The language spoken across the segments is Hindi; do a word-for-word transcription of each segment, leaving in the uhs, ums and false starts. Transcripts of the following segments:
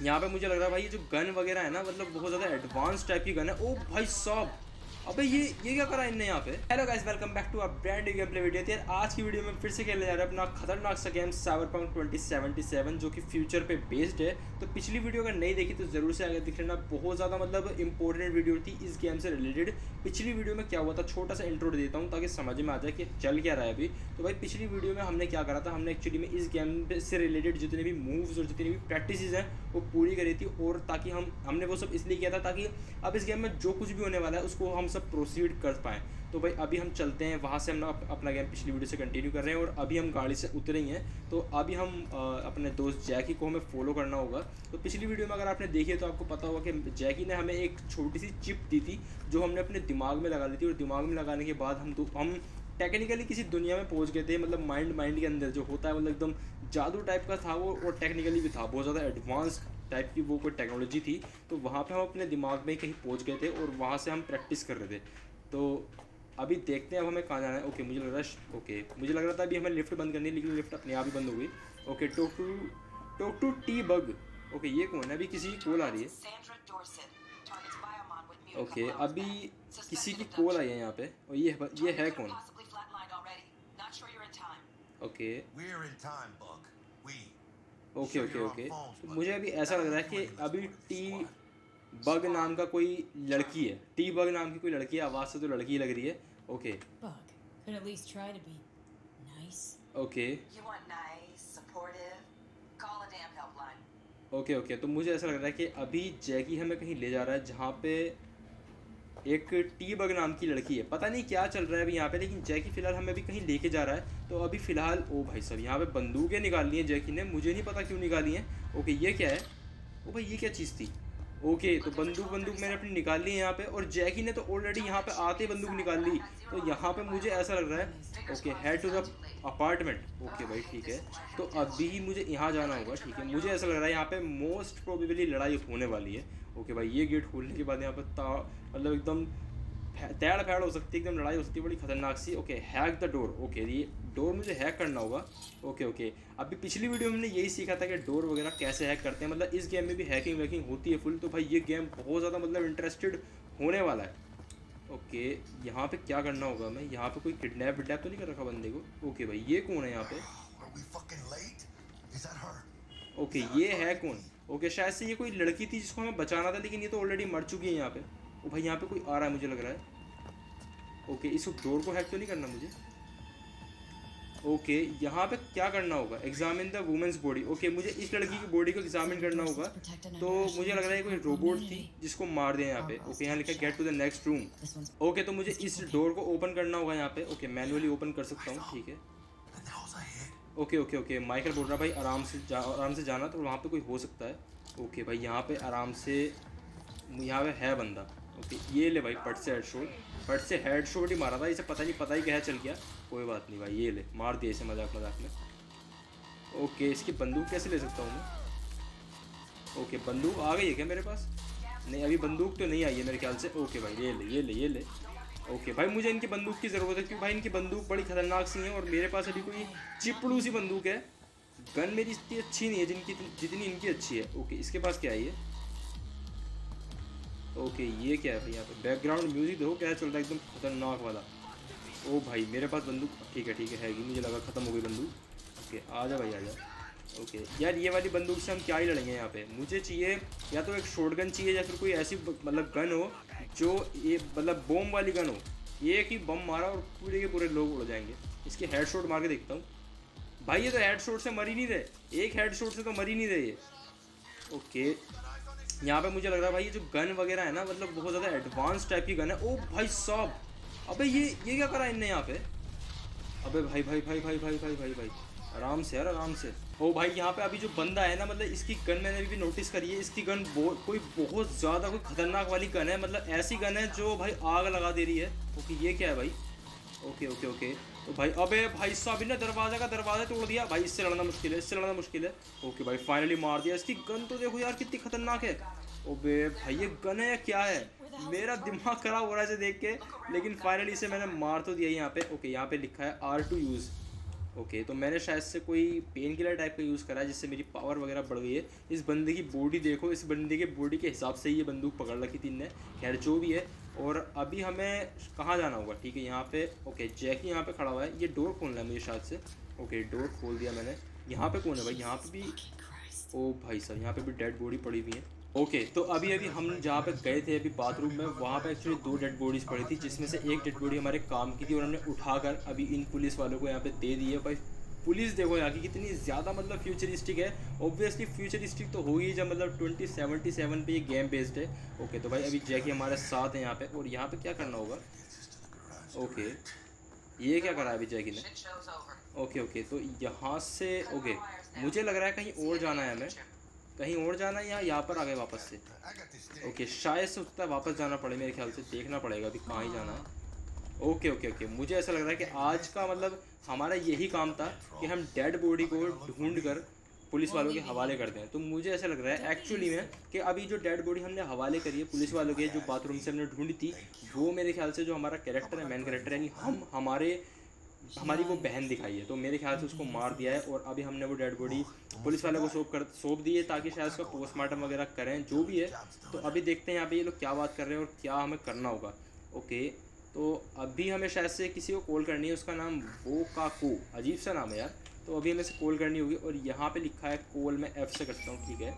यहाँ पे मुझे लग रहा है भाई ये जो गन वगैरह है ना, मतलब बहुत ज़्यादा एडवांस टाइप की गन है। ओ भाई साहब, अबे ये ये क्या करा इनने यहाँ पे। Hello guys, welcome back to a brand new game play video. यार आज की वीडियो में फिर से खेलने जा रहे हैं अपना खतरनाक सा game Cyberpunk twenty seventy seven, जो कि फ्यूचर पे बेस्ड है। तो पिछली वीडियो अगर नहीं देखी तो जरूर से आगे दिख लेना, बहुत ज़्यादा मतलब इंपॉर्टेंट वीडियो थी इस गेम से रिलेटेड। पिछली वीडियो में क्या हुआ था, छोटा सा इंट्रो दे देता हूँ ताकि समझ में आ जाए कि चल क्या रहा है अभी। तो भाई पिछली वीडियो में हमने क्या करा था, हमने एक्चुअली में इस गेम से रिलेटेड जितने भी मूव्स और जितनी भी प्रैक्टिस हैं वो पूरी करी थी। और ताकि हम हमने वो सब इसलिए किया था ताकि अब इस गेम में जो कुछ भी होने वाला है उसको हम सब प्रोसीड कर पाएँ। तो भाई अभी हम चलते हैं वहाँ से, हम अप, अपना गेम पिछली वीडियो से कंटिन्यू कर रहे हैं और अभी हम गाड़ी से उतरे ही हैं। तो अभी हम आ, अपने दोस्त जैकी को हमें फॉलो करना होगा। तो पिछली वीडियो में अगर आपने देखी है तो आपको पता होगा कि जैकी ने हमें एक छोटी सी चिप दी थी जो हमने अपने दिमाग में लगा ली थी। और दिमाग में लगाने के बाद हम दो हम टेक्निकली किसी दुनिया में पहुंच गए थे, मतलब माइंड माइंड के अंदर जो होता है, मतलब एकदम जादू टाइप का था वो, और टेक्निकली भी था, बहुत ज़्यादा एडवांस टाइप की वो कोई टेक्नोलॉजी थी। तो वहाँ पे हम अपने दिमाग में कहीं पहुँच गए थे और वहाँ से हम प्रैक्टिस कर रहे थे। तो अभी देखते हैं अब हमें कहाँ जाना है। ओके मुझे लग रहा है ओके मुझे लग रहा था अभी हमें लिफ्ट बंद करनी है, लेकिन लिफ्ट अपने आप ही बंद हो गई। Okay talk to talk to T Bug. Okay ये कौन है, अभी किसी की कॉल आ रही है। ओके अभी किसी की कॉल आई है यहाँ पे, और ये ये है कौन। ओके ओके ओके ओके तो मुझे अभी ऐसा लग रहा है कि अभी टी बग नाम का कोई लड़की है, टी बग नाम की कोई लड़की है, आवाज़ से तो लड़की लग रही है। ओके ओके ओके ओके तो मुझे ऐसा लग रहा है कि अभी जैकी हमें कहीं ले जा रहा है जहाँ पे एक टी बग नाम की लड़की है। पता नहीं क्या चल रहा है अभी यहाँ पे, लेकिन जैकी फिलहाल हमें अभी कहीं लेके जा रहा है। तो अभी फिलहाल ओ भाई साहब यहाँ पे बंदूकें निकालनी है जैकी ने, मुझे नहीं पता क्यों निकाली है। ओके ये क्या है, ओ भाई ये क्या चीज़ थी। ओके तो बंदूक बंदूक मैंने अपनी निकाल ली है यहाँ पे, और जैकी ने तो ऑलरेडी यहाँ पे आते बंदूक निकाल ली। तो यहाँ पे मुझे ऐसा लग रहा है okay head to the apartment. Okay भाई ठीक है, तो अभी मुझे यहाँ जाना होगा। ठीक है मुझे ऐसा लग रहा है यहाँ पे मोस्ट प्रोबेबली लड़ाई होने वाली है। ओके भाई ये गेट खोलने के बाद यहाँ पे ता मतलब एकदम तैड़ फैड़ हो सकती है, एकदम लड़ाई हो सकती है बड़ी खतरनाक सी। Okay hack the door. Okay ये डोर मुझे हैक करना होगा। ओके ओके अभी पिछली वीडियो में हमने यही सीखा था कि डोर वगैरह कैसे हैक करते हैं, मतलब इस गेम में भी हैकिंग वैकिंग होती है फुल। तो भाई ये गेम बहुत ज़्यादा मतलब इंटरेस्टेड होने वाला है। ओके यहाँ पे क्या करना होगा, मैं यहाँ पे कोई किडनैप विडनैप तो नहीं कर रखा बंदे को। ओके भाई ये कौन है यहाँ पे। ओके ये है कौन। ओके शायद से ये कोई लड़की थी जिसको हमें बचाना था, लेकिन ये तो ऑलरेडी मर चुकी है यहाँ पे। ओ भाई यहाँ पे कोई आ रहा है मुझे लग रहा है। ओके इस डोर को हैक तो नहीं करना मुझे। ओके यहाँ पे क्या करना होगा, examine the women's body. Okay मुझे इस लड़की की बॉडी को एग्जामिन करना होगा। तो मुझे लग रहा है कोई रोबोट थी जिसको मार दिया यहाँ पे। ओके यहाँ लिखा है get to the next room. Okay तो मुझे इस डोर को ओपन करना होगा यहाँ पे। ओके मैनुअली ओपन कर सकता हूँ, ठीक है। ओके ओके ओके माइकल बोल रहा भाई आराम से जा आराम से जाना, तो वहाँ पे कोई हो सकता है। ओके भाई यहाँ पे आराम से, यहाँ पे है बंदा। ओके ये ले भाई पट से हेड शॉट, पट से हेड शॉट ही मारा था इसे, पता नहीं पता ही क्या चल गया, कोई बात नहीं भाई ये ले मार दिया इसे मजाक मजाक में। ओके इसकी बंदूक कैसे ले सकता हूँ मैं। ओके बंदूक आ गई है क्या मेरे पास, नहीं अभी बंदूक तो नहीं आई है मेरे ख्याल से। ओके भाई ये ले ये ले ये ले ओके भाई मुझे इनकी बंदूक की ज़रूरत है, क्योंकि भाई इनकी बंदूक बड़ी खतरनाक सी है और मेरे पास अभी कोई चिपड़ू सी बंदूक है। गन मेरी इतनी अच्छी नहीं है जिनकी जितनी इनकी अच्छी है। ओके इसके पास क्या है ये। ओके ये क्या है भाई, यहाँ पे बैकग्राउंड म्यूजिक देखो क्या चल रहा है, एकदम खतरनाक वाला। ओ भाई मेरे पास बंदूक ठीक है ठीक है हैगी, मुझे लगा ख़त्म हो गई बंदूक। ओके आ जा भाई आ जा। ओके यार ये वाली बंदूक से हम क्या ही लड़ेंगे यहाँ पे, मुझे चाहिए या तो एक शॉटगन चाहिए या फिर कोई ऐसी मतलब गन हो जो ये मतलब बम वाली गन हो, एक ही बम मारा और पूरे के पूरे लोग उड़ जाएंगे। इसके हेड शॉट मार के देखता हूँ। भाई ये तो हेड शॉट से मर ही नहीं रहे, एक हेड शॉट से तो मर ही नहीं रहे ये। ओके यहाँ पे मुझे लग रहा है भाई ये जो गन वगैरह है ना, मतलब बहुत ज़्यादा एडवांस टाइप की गन है। ओ भाई साहब, अबे ये ये क्या करा इनने यहाँ पे। अबे भाई भाई भाई भाई भाई भाई भाई भाई आराम से यार आराम से। ओ भाई यहाँ पे अभी जो बंदा है ना, मतलब इसकी गन मैंने भी नोटिस करी है, इसकी गन बहुत कोई बहुत ज़्यादा कोई खतरनाक वाली गन है, मतलब ऐसी गन है जो भाई आग लगा दे रही है। ओके ये क्या है भाई। ओके ओके ओके तो भाई अबे भाई साहब ने दरवाजा का दरवाजा तोड़ दिया भाई, इससे लड़ना मुश्किल है इससे लड़ना मुश्किल है। ओके भाई फाइनली मार दिया। इसकी गन तो देखो यार कितनी खतरनाक है। ओबे भाई ये गन है क्या है, मेरा दिमाग खराब हो रहा है इसे देख के, लेकिन फाइनली इसे मैंने मार तो दिया यहाँ पे। ओके यहाँ पे लिखा है आर टू यूज़। ओके तो मैंने शायद से कोई पेन किलर टाइप का यूज़ करा है जिससे मेरी पावर वगैरह बढ़ गई है। इस बंदे की बॉडी देखो, इस बंदे के बॉडी के हिसाब से ही ये बंदूक पकड़ रखी थी इनने। खैर जो भी है, और अभी हमें कहाँ जाना होगा? ठीक है यहाँ पे ओके जैकी यहाँ पे खड़ा हुआ है, ये डोर खोलना है मुझे शायद से। ओके डोर खोल दिया मैंने। यहाँ पे कौन है भाई? यहाँ पे भी ओ भाई साहब यहाँ पे भी डेड बॉडी पड़ी हुई है। ओके तो अभी अभी हम जहाँ पे गए थे अभी बाथरूम में, वहाँ पे एक्चुअली दो डेड बॉडीज़ पड़ी थी, जिसमें से एक डेड बॉडी हमारे काम की थी और हमने उठाकर अभी इन पुलिस वालों को यहाँ पे दे दी है। भाई पुलिस देखो यहाँ की कितनी ज़्यादा मतलब फ्यूचरिस्टिक है। ऑब्वियसली फ्यूचरिस्टिक तो होगी जब मतलब ट्वेंटी सेवेंटी सेवन पे ये गेम बेस्ड है। ओके तो भाई अभी जैकी हमारे साथ है यहाँ पे, और यहाँ पे क्या करना होगा? ओके ये क्या करा है अभी जैकी ने? ओके ओके तो यहाँ से ओके मुझे लग रहा है कहीं और जाना है, हमें कहीं और जाना है या यहाँ पर आ गए वापस से? ओके शायद से उतना वापस जाना पड़े मेरे ख्याल से, देखना पड़ेगा अभी कहाँ ही जाना है। ओके ओके ओके मुझे ऐसा लग रहा है कि आज का मतलब हमारा यही काम था कि हम डेड बॉडी को ढूंढ कर पुलिस वालों के हवाले करते हैं। तो मुझे ऐसा लग रहा है एक्चुअली में कि अभी जो डेड बॉडी हमने हवाले करी है पुलिस वालों के, जो बाथरूम से हमने ढूंढी थी, वो मेरे ख्याल से जो हमारा कैरेक्टर है, मेन कैरेक्टर यानी हम हमारे हमारी वो बहन दिखाई है, तो मेरे ख्याल से उसको मार दिया है। और अभी हमने वो डेड बॉडी पुलिस वालों को सौंप कर सौंप दी है ताकि शायद उसका पोस्टमार्टम वगैरह करें, जो भी है। तो अभी देखते हैं यहाँ पे ये लोग क्या बात कर रहे हैं और क्या हमें करना होगा। ओके तो अभी हमें शायद से किसी को कॉल करनी है, उसका नाम बोकाको, अजीब सा नाम है यार। तो अभी हमें से कॉल करनी होगी और यहाँ पे लिखा है कॉल, मैं एफ से करता हूँ, ठीक है।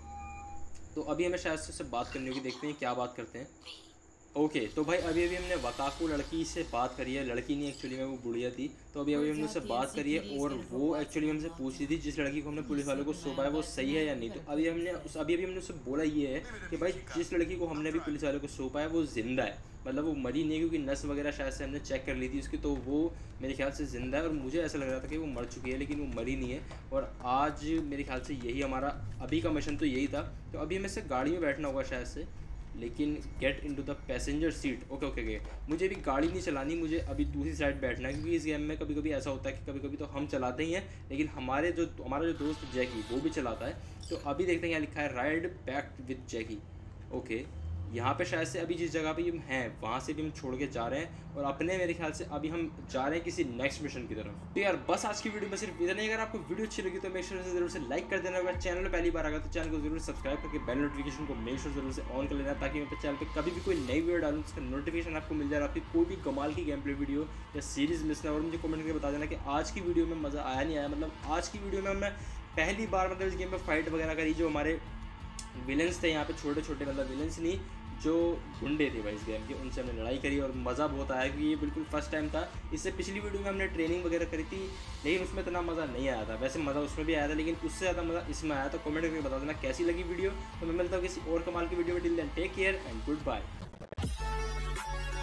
तो अभी हमें शायद से उससे बात करनी होगी, देखते हैं क्या बात करते हैं। ओके okay, तो भाई अभी अभी हमने वकाको लड़की से बात करी है, लड़की नहीं एक्चुअली में वो बुढ़िया थी। तो अभी अभी हमने उससे बात करी है और वो एक्चुअली हमसे पूछ रही थी जिस लड़की को हमने पुलिस वालों को सौंपा है वो सही है या नहीं। तो अभी हमने उस अभी अभी हमने उससे बोला ये है कि भाई जिस लड़की को हमने अभी पुलिस वालों को सौंपा है वो ज़िंदा है, मतलब वो मरी नहीं, क्योंकि नस वगैरह शायद से हमने चेक कर ली थी उसकी, तो वो मेरे ख्याल से ज़िंदा है। और मुझे ऐसा लग रहा था कि वो मर चुकी है, लेकिन वो मरी नहीं है। और आज मेरे ख्याल से यही हमारा अभी का मिशन तो यही था। तो अभी हमें से गाड़ी में बैठना होगा शायद से, लेकिन get into the passenger seat. Okay okay okay मुझे भी गाड़ी नहीं चलानी, मुझे अभी दूसरी साइड बैठना है, क्योंकि इस गेम में कभी कभी ऐसा होता है कि कभी कभी तो हम चलाते ही हैं, लेकिन हमारे जो हमारा जो दोस्त जैकी वो भी चलाता है। तो अभी देखते हैं यहाँ लिखा है ride back with Jackie. Okay यहाँ पे शायद से अभी जिस जगह पे हम हैं वहाँ से भी हम छोड़ के जा रहे हैं, और अपने मेरे ख्याल से अभी हम जा रहे हैं किसी नेक्स्ट मिशन की तरफ। तो यार बस आज की वीडियो में सिर्फ इतना ही। अगर आपको वीडियो अच्छी लगी तो मेक श्योर से जरूर से लाइक कर देना। अगर चैनल में पहली बार आ गया तो चैनल को जरूर सब्सक्राइब करके बेल नोटिफिकेशन को मेक श्योर जरूर से ऑन कर लेना, ताकि मैं चैनल पर कभी भी कोई नई वीडियो डालूँ उसका नोटिफिकेशन आपको मिल जाए। आपकी कोई भी कमाल की गेम प्ले वीडियो या सीरीज मिस ना। और मुझे कमेंट करके बता देना कि आज की वीडियो में मज़ा आया नहीं आया। मतलब आज की वीडियो में मैं पहली बार मतलब इस गेम में फाइट वगैरह करी, जो हमारे विलेंस थे यहाँ पे छोटे छोटे, मतलब विलेंस नहीं जो गुंडे थे भाई इस गेम के, उनसे हमने लड़ाई करी और मज़ा बहुत आया, क्योंकि ये बिल्कुल फर्स्ट टाइम था। इससे पिछली वीडियो में हमने ट्रेनिंग वगैरह करी थी, लेकिन उसमें इतना मज़ा नहीं आया था। वैसे मज़ा उसमें भी आया था, लेकिन उससे ज़्यादा मज़ा इसमें आया। तो कमेंट करके बता देना कैसी लगी वीडियो। तो मैं मिलता हूँ किसी और कमाल की वीडियो में। Till then take care and good bye.